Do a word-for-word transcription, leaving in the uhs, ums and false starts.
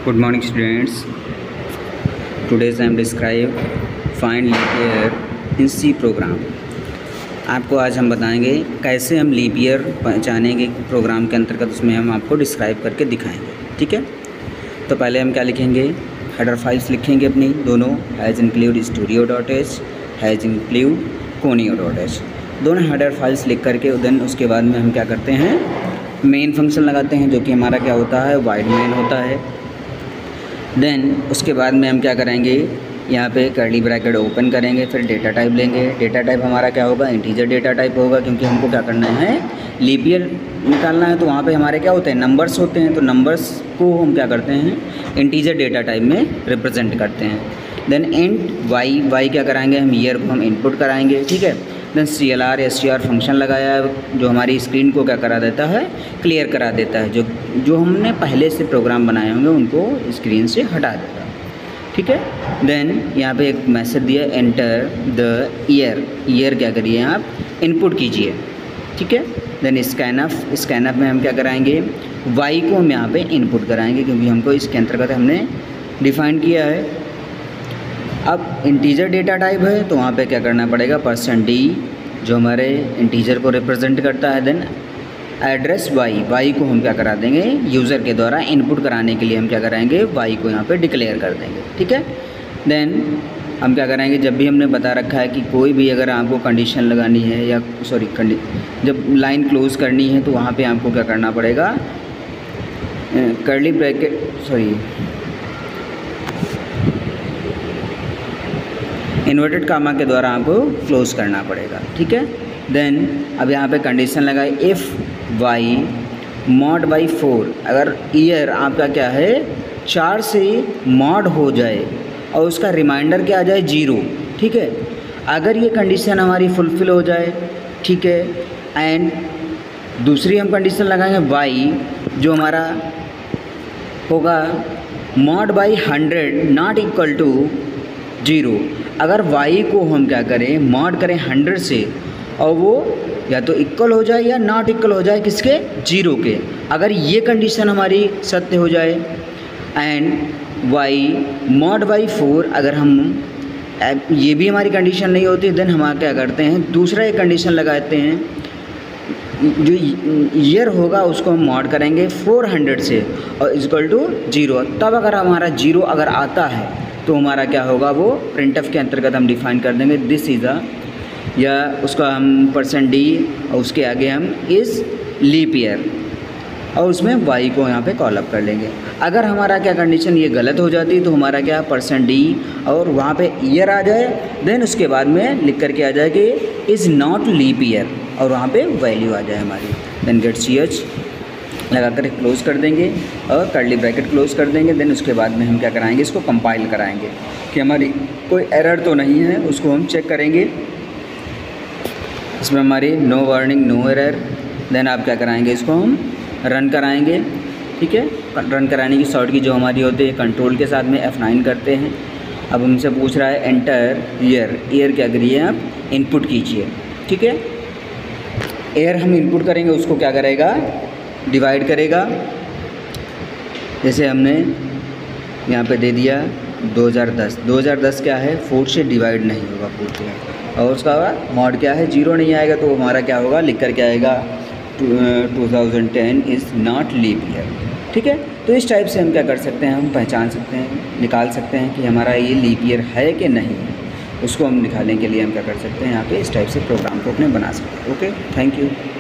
Good morning students. Today I am describe find leap year in C program. आपको आज हम बताएंगे कैसे हम लीप ईयर पहचानेंगे प्रोग्राम के अंतर्गत, उसमें हम आपको डिस्क्राइब करके दिखाएंगे। ठीक है, तो पहले हम क्या लिखेंगे, हेडर फाइल्स लिखेंगे अपनी दोनों, hash include studio dot h, hash include conio dot h, दोनों हेडर फाइल्स लिख करके देन उसके बाद में हम क्या करते हैं, मेन फंक्शन लगाते हैं जो कि हमारा क्या होता है, वाइड मेन होता है। देन उसके बाद में हम क्या करेंगे, यहाँ पे कर्ली ब्रैकेट ओपन करेंगे, फिर डेटा टाइप लेंगे। डेटा टाइप हमारा क्या होगा, इंटीजर डेटा टाइप होगा, क्योंकि हमको क्या करना है, लीप ईयर निकालना है। तो वहाँ पे हमारे क्या होते हैं, नंबर्स होते हैं, तो नंबर्स को हम क्या करते हैं, इंटीजर डेटा टाइप में रिप्रेजेंट करते हैं। देन इंट वाई, वाई क्या कराएंगे हम, ईयर को हम इनपुट कराएंगे। ठीक है, then C L R S T R function लगाया है जो हमारी स्क्रीन को क्या करा देता है, क्लियर करा देता है, जो जो हमने पहले से प्रोग्राम बनाए होंगे उनको स्क्रीन से हटा देता है। ठीक है, देन यहाँ पे एक मैसेज दिया, एंटर द ईयर, ईयर क्या करिए आप, इनपुट कीजिए। ठीक है, देन स्कैनअप, स्कैनअप में हम क्या कराएंगे, वाई को हम यहाँ पे इनपुट कराएंगे, क्योंकि हमको इसके अंतर्गत हमने डिफ़ाइन किया है। अब इंटीजर डेटा टाइप है तो वहाँ पे क्या करना पड़ेगा, परसेंट डी जो हमारे इंटीजर को रिप्रेजेंट करता है। देन एड्रेस वाई, वाई को हम क्या करा देंगे, यूज़र के द्वारा इनपुट कराने के लिए हम क्या कराएंगे, वाई को यहाँ पे डिक्लेयर कर देंगे। ठीक है, देन हम क्या कराएंगे, जब भी हमने बता रखा है कि कोई भी अगर आपको कंडीशन लगानी है या सॉरी कंडी जब लाइन क्लोज करनी है तो वहाँ पे आपको क्या करना पड़ेगा, curly bracket sorry inverted comma के द्वारा आपको क्लोज करना पड़ेगा। ठीक है, देन अब यहाँ पे कंडीशन लगाए, if Y mod by four, अगर ईयर आपका क्या है, चार से मॉड हो जाए और उसका रिमाइंडर क्या आ जाए, जीरो। ठीक है, अगर ये कंडीशन हमारी फुलफ़िल हो जाए, ठीक है, एंड दूसरी हम कंडीशन लगाएंगे, वाई जो हमारा होगा mod by hundred not equal to zero. अगर y को हम क्या करें, मॉड करें हंड्रेड से और वो या तो इक्वल हो जाए या नॉट इक्वल हो जाए किसके, जीरो के। अगर ये कंडीशन हमारी सत्य हो जाए and y mod by four, अगर हम ये भी हमारी कंडीशन नहीं होती, देन हम क्या करते हैं, दूसरा एक कंडीशन लगाते हैं, जो ईयर होगा उसको हम मॉड करेंगे फोर हंड्रेड से और इक्वल टू जीरो। तब अगर हमारा जीरो अगर आता है तो हमारा क्या होगा, वो प्रिंटफ के अंतर्गत हम डिफ़ाइन कर देंगे दिस इज़ अ, या उसका हम परसेंट डी और उसके आगे हम इज़ लीप ईयर और उसमें वाई को यहाँ पे कॉल अप कर लेंगे। अगर हमारा क्या कंडीशन ये गलत हो जाती तो हमारा क्या, परसेंट डी और वहाँ पे ईयर आ जाए, देन उसके बाद में लिख करके आ जाए कि इज़ नॉट लीप ईयर और वहाँ पे वैल्यू आ जाए हमारी। देन गेट सी एच लगा कर क्लोज़ कर देंगे और कर्ली ब्रैकेट क्लोज़ कर देंगे। देन उसके बाद में हम क्या कराएंगे, इसको कंपाइल कराएंगे कि हमारी कोई एरर तो नहीं है, उसको हम चेक करेंगे। इसमें हमारी no warning no error. Then आप क्या कराएंगे, इसको हम रन कराएंगे। ठीक है, रन कराने की शॉर्ट की जो हमारी होती है, कंट्रोल के साथ में एफ नाइन करते हैं। अब हमसे पूछ रहा है एंटर ईयर, ईयर क्या करिए आप, इनपुट कीजिए। ठीक है, ईयर हम इनपुट करेंगे, उसको क्या करेगा, डिवाइड करेगा। जैसे हमने यहाँ पे दे दिया दो हज़ार दस, दो हज़ार दस क्या है, फोर से डिवाइड नहीं होगा पूछे, और उसका मॉड क्या है, जीरो नहीं आएगा, तो हमारा क्या होगा, लिख कर क्या आएगा, two thousand ten is not leap year. ठीक है, तो इस टाइप से हम क्या कर सकते हैं, हम पहचान सकते हैं, निकाल सकते हैं कि हमारा ये लीप ईयर है कि नहीं है। उसको हम निकालने के लिए हम क्या कर सकते हैं, यहाँ पे इस टाइप से प्रोग्राम को अपने बना सकते हैं। Okay, thank you.